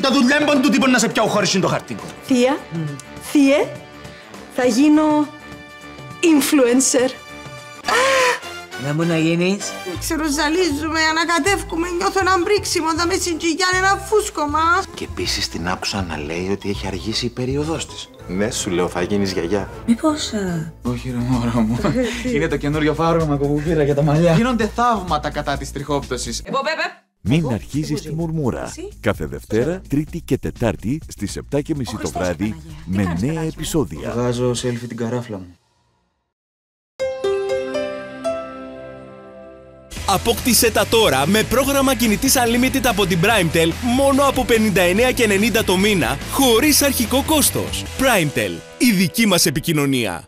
τα δουλέμπον του τύπου να σε πιάω χωρίς το χαρτί. Θεία, θύε, θα γίνω influencer. Να μου να γίνεις. Ξέρω, ζαλίζουμε, ανακατεύκουμε, νιώθω ένα μπρίξιμο, θα με συντζυγιάνε ένα φούσκωμα. Και επίσης την άκουσα να λέει ότι έχει αργήσει η περίοδός της. Ναι, σου λέω, θα γίνεις γιαγιά. Μήπως... Όχι ρε μωρό μου. Είναι το καινούριο φάρμακο που πήρα για τα μαλλιά. Γίνονται θαύματα κατά της τριχόπτωσης. Μην αρχίζεις τη μουρμούρα. Κάθε Δευτέρα, Τρίτη και Τετάρτη στις 7:30 το βράδυ με νέα επεισόδια. Βγάζω selfie την καράφλα μου. Απόκτησε τα τώρα με πρόγραμμα κινητής Unlimited από την PrimeTel μόνο από 59,90 το μήνα, χωρίς αρχικό κόστος. PrimeTel, η δική μας επικοινωνία.